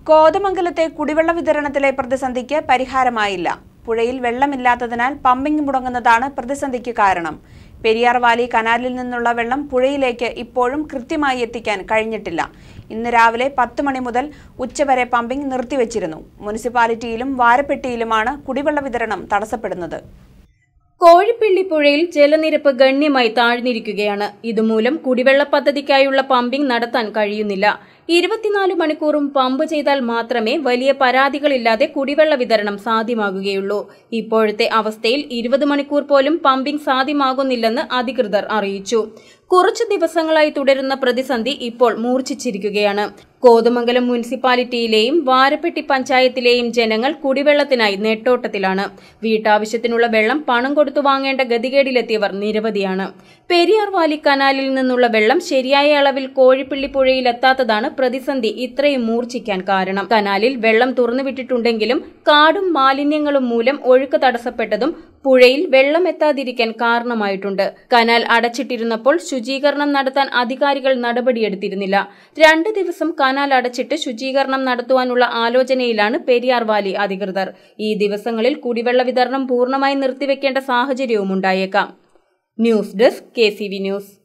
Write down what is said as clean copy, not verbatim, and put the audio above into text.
കോതമംഗലത്തെ കുടിവെള്ള വിതരണത്തിലെ പ്രതിസന്ധിക്ക് പരിഹാരമായില്ല. പുഴയിൽ വെള്ളമില്ലാത്തതിനാൽ പമ്പിംഗ് മുടങ്ങുന്നതാണ് പ്രതിസന്ധിക്ക് കാരണം. പെരിയാർ വാലി കനാലിൽ നിന്നുള്ള വെള്ളം പുഴയിലേക്ക് ഇപ്പോഴും കൃത്യമായി എത്തിക്കാൻ കഴിഞ്ഞിട്ടില്ല. ഇന്ന് രാവിലെ 10 മണി മുതൽ ഉച്ചവരെ പമ്പിംഗ് നിർത്തിവച്ചിരുന്നു. മുനിസിപ്പാലിറ്റിയിലും വാരപ്പെട്ടിയിലുമാണ് കുടിവെള്ള വിതരണം തടസ്സപ്പെടുന്നത്. കോഴിപ്പിള്ളി പുഴയിൽ ജലനിരപ്പ് ഗണ്യമായി താഴ്ന്നിരിക്കുകയാണ്. ഇതുമൂലം കുടിവെള്ള പദ്ധതിക്കായുള്ള പമ്പിംഗ് നടത്താൻ കഴിയുന്നില്ല. 24 മണിക്കൂറും പമ്പ് ചെയ്താൽ മാത്രമേ വലിയ പരാതികളില്ലാതെ കുടിവെള്ള വിതരണം സാധ്യമാകുകയുള്ളൂ. ഇപ്പോഴത്തെ അവസ്ഥയിൽ 20 മണിക്കൂർ പോലും പമ്പിംഗ് സാധ്യമാകുന്നില്ലെന്ന് അധികൃതർ അറിയിച്ചു. കുറച്ചു ദിവസങ്ങളായി തുടരുന്ന പ്രതിസന്ധി ഇപ്പോൾ മൂർച്ഛിച്ചിരിക്കുകയാണ്. കോതമംഗലം മുനിസിപ്പാലിറ്റിയിലെയും വാരപ്പെട്ടി പഞ്ചായത്തിലെയും ജനങ്ങൾ കുടിവെള്ളത്തിനായി നെട്ടോട്ടത്തിലാണ്. വീട്ടാവശ്യത്തിനുള്ള വെള്ളം പണം കൊടുത്തു വാങ്ങേണ്ട ഗതികേടിലെത്തിയവർ നിരവധിയാണ്. പെരിയാർ വാലി കനാലിൽ നിന്നുള്ള വെള്ളം ശരിയായ അളവിൽ കോഴിപ്പിള്ളി പുഴയിലെത്താത്തതാണ് പ്രതിസന്ധി ഇത്രയും മൂർച്ഛിക്കാൻ കാരണം. കനാലിൽ വെള്ളം തുറന്നുവിട്ടിട്ടുണ്ടെങ്കിലും കാടും മാലിന്യങ്ങളും മൂലം ഒഴുക്ക് തടസ്സപ്പെട്ടതും പുഴയിൽ വെള്ളം എത്താതിരിക്കാൻ കാരണമായിട്ടുണ്ട്. കനാൽ അടച്ചിട്ടിരുന്നപ്പോൾ ശുചീകരണം നടത്താൻ അധികാരികൾ നടപടിയെടുത്തിരുന്നില്ല. 2 ദിവസം കനാൽ അടച്ചിട്ട് ശുചീകരണം നടത്തുവാനുള്ള ആലോചനയിലാണ് പെരിയാർ വാലി അധികൃതർ. ഈ ദിവസങ്ങളിൽ കുടിവെള്ള വിതരണം പൂർണ്ണമായി നിർത്തിവെക്കേണ്ട സാഹചര്യവും ഉണ്ടായേക്കാം. News desk KCV news.